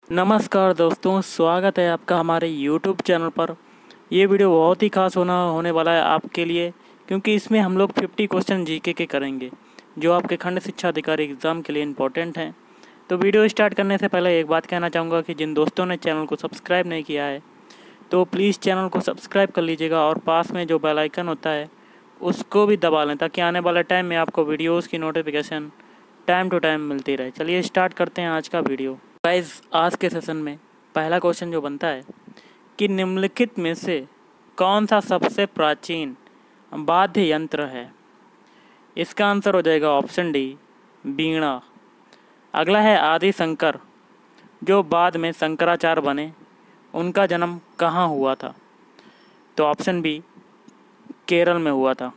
नमस्कार दोस्तों, स्वागत है आपका हमारे YouTube चैनल पर। ये वीडियो बहुत ही खास होने वाला है आपके लिए, क्योंकि इसमें हम लोग 50 क्वेश्चन जीके के करेंगे जो आपके खंड शिक्षा अधिकारी एग्ज़ाम के लिए इम्पोर्टेंट हैं। तो वीडियो स्टार्ट करने से पहले एक बात कहना चाहूँगा कि जिन दोस्तों ने चैनल को सब्सक्राइब नहीं किया है तो प्लीज़ चैनल को सब्सक्राइब कर लीजिएगा और पास में जो बेल आइकन होता है उसको भी दबा लें, ताकि आने वाले टाइम में आपको वीडियोज़ की नोटिफिकेशन टाइम टू टाइम मिलती रहे। चलिए स्टार्ट करते हैं आज का वीडियो। गाइस, आज के सेशन में पहला क्वेश्चन जो बनता है कि निम्नलिखित में से कौन सा सबसे प्राचीन वाद्य यंत्र है। इसका आंसर हो जाएगा ऑप्शन डी, वीणा। अगला है आदि शंकर, जो बाद में शंकराचार्य बने, उनका जन्म कहाँ हुआ था। तो ऑप्शन बी, केरल में हुआ था।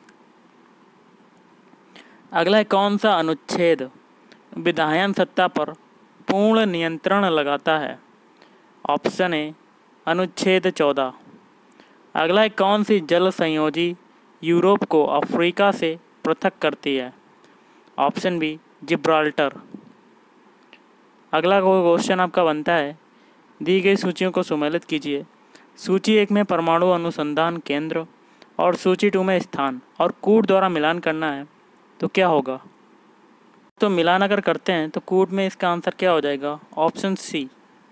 अगला है कौन सा अनुच्छेद विधायन सत्ता पर पूर्ण नियंत्रण लगाता है। ऑप्शन ए, अनुच्छेद 14। अगला है कौन सी जल संयोजी यूरोप को अफ्रीका से पृथक करती है। Option B, Gibraltar. अगला क्वेश्चन आपका बनता है, दी गई सूचियों को सुमेलित कीजिए। सूची 1 में परमाणु अनुसंधान केंद्र और सूची 2 में स्थान और कूट द्वारा मिलान करना है, तो क्या होगा। तो मिलान अगर करते हैं तो कूट में इसका आंसर क्या हो जाएगा, ऑप्शन सी।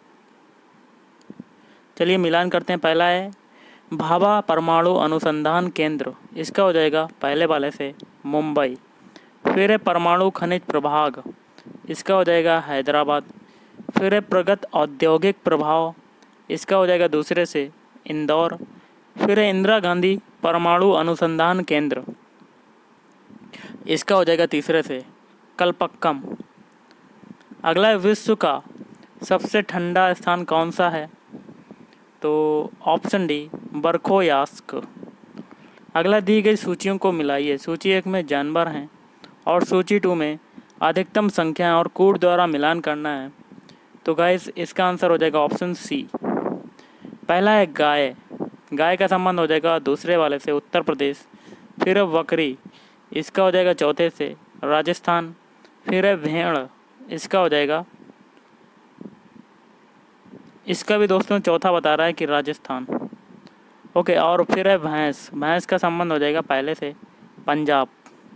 चलिए मिलान करते हैं। पहला है भाभा परमाणु अनुसंधान केंद्र, इसका हो जाएगा पहले वाले से मुंबई। फिर है परमाणु खनिज प्रभाग, इसका हो जाएगा हैदराबाद। फिर है प्रगत औद्योगिक प्रभाव, इसका हो जाएगा दूसरे से इंदौर। फिर है इंदिरा गांधी परमाणु अनुसंधान केंद्र, इसका हो जाएगा तीसरे से कलपक्कम। अगला है विश्व का सबसे ठंडा स्थान कौन सा है। तो ऑप्शन डी, बरखोयास्क। अगला दी गई सूचियों को मिलाइए। सूची 1 में जानवर हैं और सूची 2 में अधिकतम संख्या और कूट द्वारा मिलान करना है, तो गाइस इसका आंसर हो जाएगा ऑप्शन सी। पहला है गाय, गाय का संबंध हो जाएगा दूसरे वाले से उत्तर प्रदेश। फिर है बकरी, इसका हो जाएगा चौथे से राजस्थान। फिर है भेड़, इसका हो जाएगा, इसका भी दोस्तों चौथा बता रहा है कि राजस्थान। ओके, और फिर है भैंस, भैंस का संबंध हो जाएगा पहले से पंजाब।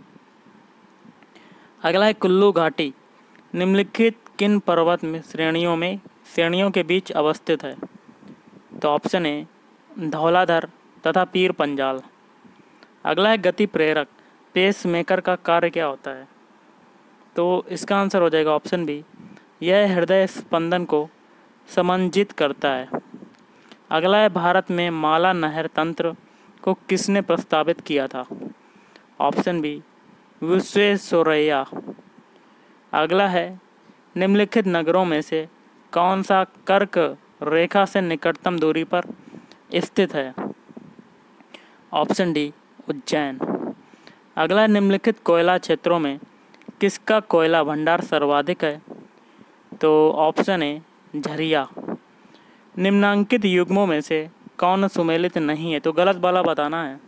अगला है कुल्लू घाटी निम्नलिखित किन पर्वत में श्रेणियों के बीच अवस्थित है। तो ऑप्शन ए, धौलाधर तथा पीर पंजाल। अगला है गति प्रेरक पेस मेकर का कार्य क्या होता है। तो इसका आंसर हो जाएगा ऑप्शन बी, यह हृदय स्पंदन को समंजित करता है। अगला है भारत में माला नहर तंत्र को किसने प्रस्तावित किया था। Option B, Visvesvaraya. अगला है निम्नलिखित नगरों में से कौन सा कर्क रेखा से निकटतम दूरी पर स्थित है। Option D, Ujjain. अगला निम्नलिखित कोयला क्षेत्रों में किसका कोयला भंडार सर्वाधिक है। तो ऑप्शन ए, झरिया। निम्नांकित युग्मों में से कौन सुमेलित नहीं है, तो गलत वाला बताना है।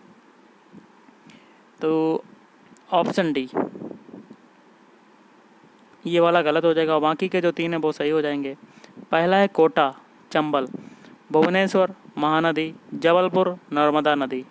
तो ऑप्शन डी, ये वाला गलत हो जाएगा, बाकी के जो 3 हैं वो सही हो जाएंगे। पहला है कोटा चंबल, भुवनेश्वर महानदी, जबलपुर नर्मदा नदी।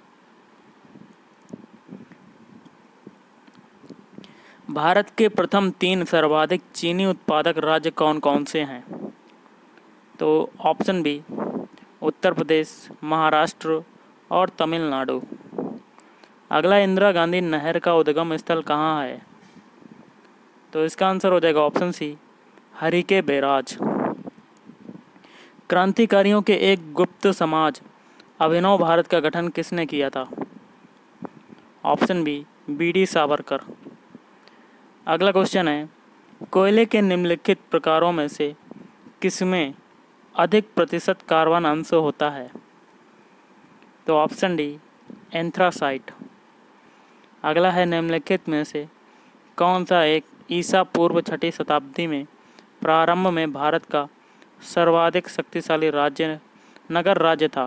भारत के प्रथम 3 सर्वाधिक चीनी उत्पादक राज्य कौन कौन से हैं। तो ऑप्शन बी, उत्तर प्रदेश, महाराष्ट्र और तमिलनाडु। अगला इंदिरा गांधी नहर का उद्गम स्थल कहाँ है। तो इसका आंसर हो जाएगा ऑप्शन सी, हरिके बैराज। क्रांतिकारियों के एक गुप्त समाज अभिनव भारत का गठन किसने किया था। Option B, B D. सावरकर। अगला क्वेश्चन है, कोयले के निम्नलिखित प्रकारों में से किसमें अधिक प्रतिशत कार्बन अंश होता है। तो ऑप्शन डी, एंथ्रासाइट। अगला है निम्नलिखित में से कौन सा एक ईसा पूर्व 6वीं शताब्दी में प्रारंभ में भारत का सर्वाधिक शक्तिशाली नगर राज्य था।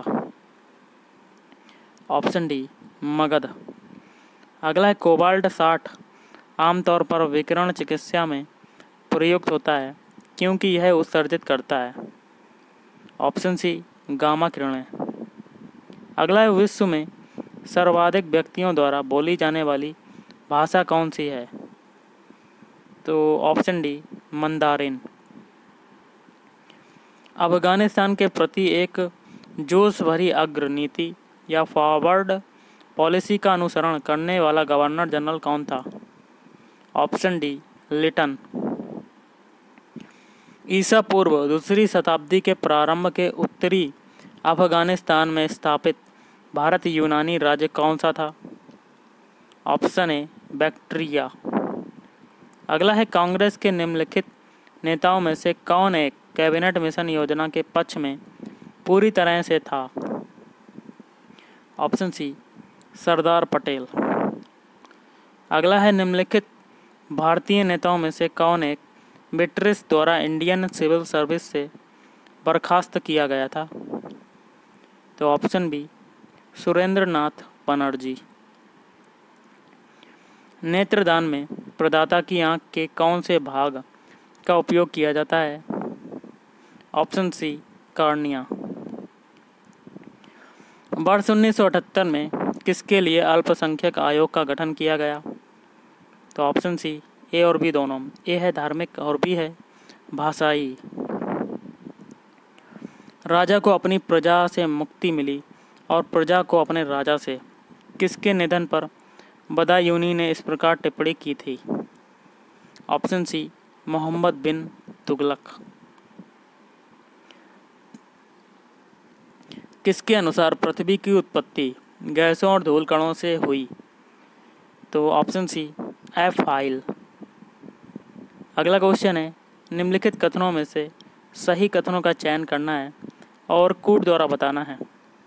Option D, Magadh. अगला है कोबाल्ट 60 आमतौर पर विकिरण चिकित्सा में प्रयुक्त होता है क्योंकि यह उत्सर्जित करता है। ऑप्शन सी गामा किरणें। अगला है विश्व में सर्वाधिक व्यक्तियों द्वारा बोली जाने वाली भाषा कौन सी है? तो ऑप्शन डी मंदारिन। अफगानिस्तान के प्रति एक जोश भरी अग्र नीति या फॉरवर्ड पॉलिसी का अनुसरण करने वाला गवर्नर जनरल कौन था? Option D Liton. ईसा पूर्व दूसरी शताब्दी के प्रारंभ के उत्तरी अफगानिस्तान में स्थापित भारत यूनानी राज्य कौन सा था? Option A Bactria. अगला है कांग्रेस के निम्नलिखित नेताओं में से कौन एक कैबिनेट मिशन योजना के पक्ष में पूरी तरह से था? Option C Sardar Patel. अगला है निम्नलिखित भारतीय नेताओं में से कौन एक ब्रिटिश द्वारा इंडियन सिविल सर्विस से बर्खास्त किया गया था? तो ऑप्शन बी सुरेंद्र नाथ बनर्जी। नेत्रदान में प्रदाता की आंख के कौन से भाग का उपयोग किया जाता है? Option C cornea. वर्ष 1978 में किसके लिए अल्पसंख्यक आयोग का गठन किया गया? तो ऑप्शन सी ए और बी दोनों। ए है धार्मिक और बी है भाषाई। राजा को अपनी प्रजा से मुक्ति मिली और प्रजा को अपने राजा से। किसके निधन पर बदायूनी ने इस प्रकार टिप्पणी की थी? Option C Mohammad bin Tughlaq. किसके अनुसार पृथ्वी की उत्पत्ति गैसों और धूल कणों से हुई? तो ऑप्शन सी एफ हाइल। अगला क्वेश्चन है निम्नलिखित कथनों में से सही कथनों का चयन करना है और कूट द्वारा बताना है।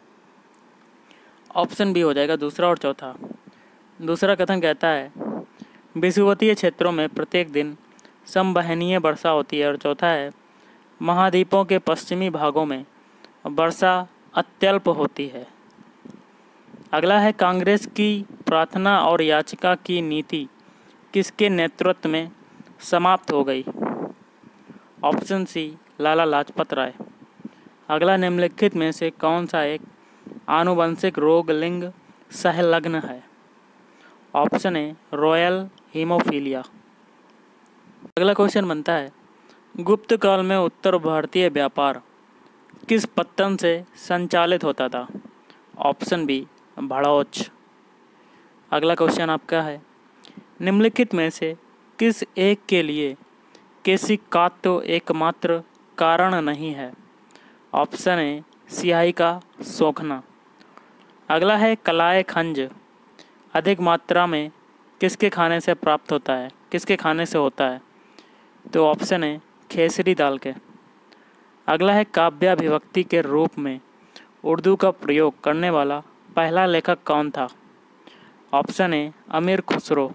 ऑप्शन बी हो जाएगा दूसरा और चौथा। दूसरा कथन कहता है विषुवतीय क्षेत्रों में प्रत्येक दिन समवहनीय वर्षा होती है। और चौथा है महाद्वीपों के पश्चिमी भागों में वर्षा अत्यल्प होती है। अगला है कांग्रेस की प्रार्थना और याचिका की नीति किसके नेतृत्व में समाप्त हो गई? Option C Lala Lajpat Rai. अगला निम्नलिखित में से कौन सा एक आनुवंशिक रोग लिंग सहलग्न है? Option A royal haemophilia. अगला क्वेश्चन बनता है गुप्त काल में उत्तर भारतीय व्यापार किस पत्तन से संचालित होता था? Option B Bharuch. अगला क्वेश्चन आपका है निम्नलिखित में से किस एक के लिए केशिकात्व एकमात्र कारण नहीं है? ऑप्शन ए स्याही का सोखना। अगला है कलाए खंज अधिक मात्रा में किसके खाने से प्राप्त होता है, किसके खाने से होता है? तो ऑप्शन है खेसरी दाल के। अगला है काव्याभिव्यक्ति के रूप में उर्दू का प्रयोग करने वाला पहला लेखक कौन था? ऑप्शन है अमीर खुसरो।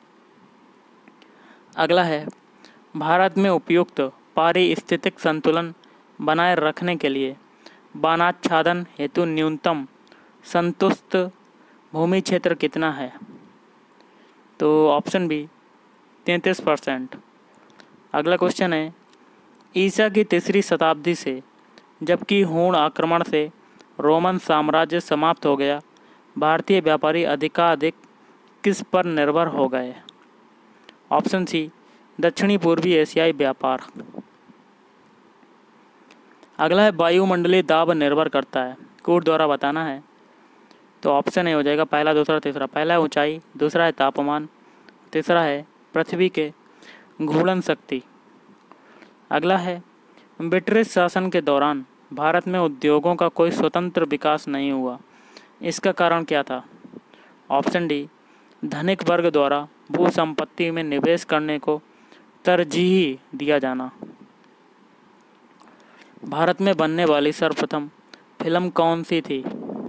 अगला है भारत में उपयुक्त पारिस्थितिक संतुलन बनाए रखने के लिए वनाच्छादन हेतु न्यूनतम संतुष्ट भूमि क्षेत्र कितना है? तो ऑप्शन बी 33%। अगला क्वेश्चन है ईसा की तीसरी शताब्दी से जबकि हूण आक्रमण से रोमन साम्राज्य समाप्त हो गया, भारतीय व्यापारी अधिकाधिक किस पर निर्भर हो गए? ऑप्शन सी दक्षिणी पूर्वी एशियाई व्यापार। अगला है वायुमंडलीय दाब निर्भर करता है, कूट द्वारा बताना है। तो ऑप्शन ए हो जाएगा पहला दूसरा तीसरा। पहला है ऊंचाई, दूसरा है तापमान, तीसरा है पृथ्वी के घूर्णन शक्ति। अगला है ब्रिटिश शासन के दौरान भारत में उद्योगों का कोई स्वतंत्र विकास नहीं हुआ, इसका कारण क्या था? ऑप्शन डी धनिक वर्ग द्वारा भू संपत्ति में निवेश करने को तरजीह दिया जाना। भारत में बनने वाली सर्वप्रथम फिल्म कौन सी थी?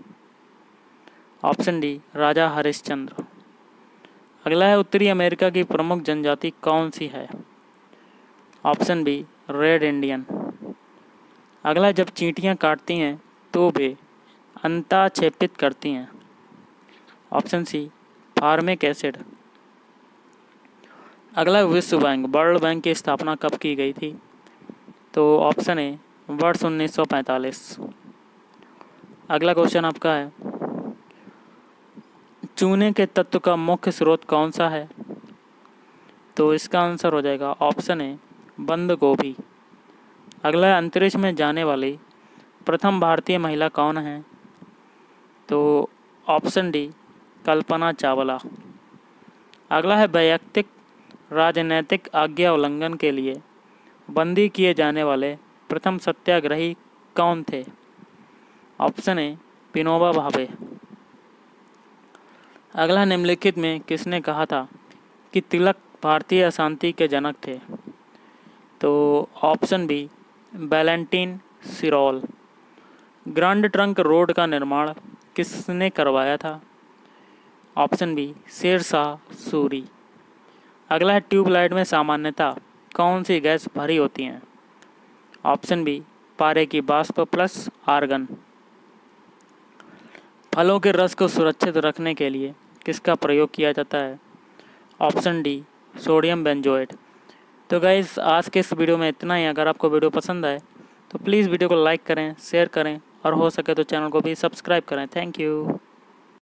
Option D Raja Harishchandra. अगला है उत्तरी अमेरिका की प्रमुख जनजाति कौन सी है? Option B red Indian. अगला जब चींटियां काटती हैं तो वे अंताक्षेपित करती हैं। Option C formic acid. अगला विश्व बैंक वर्ल्ड बैंक की स्थापना कब की गई थी? तो ऑप्शन ए वर्ष 1945। अगला क्वेश्चन आपका है, चूने के तत्व का मुख्य स्रोत कौन सा है? तो इसका आंसर हो जाएगा ऑप्शन ए बंद गोभी। अगला है, अंतरिक्ष में जाने वाली प्रथम भारतीय महिला कौन है? तो ऑप्शन डी कल्पना चावला। अगला है, वैयक्तिक राजनैतिक आज्ञा उल्लंघन के लिए बंदी किए जाने वाले प्रथम सत्याग्रही कौन थे? Option A Vinoba Bhave. अगला, निम्नलिखित में किसने कहा था कि तिलक भारतीय अशांति के जनक थे? तो option B Valentine Chirol. Grand Trunk Road का निर्माण किसने करवाया था? Option B Sher Shah Suri. अगला है, ट्यूबलाइट में सामान्यतः कौन सी गैस भरी होती हैं? ऑप्शन बी पारे की वाष्प प्लस आर्गन। फलों के रस को सुरक्षित रखने के लिए किसका प्रयोग किया जाता है? Option D sodium benzoate. तो गाइस, आज के इस वीडियो में इतना ही। अगर आपको वीडियो पसंद आए तो प्लीज़ वीडियो को लाइक करें, शेयर करें और हो सके तो चैनल को भी सब्सक्राइब करें। Thank you.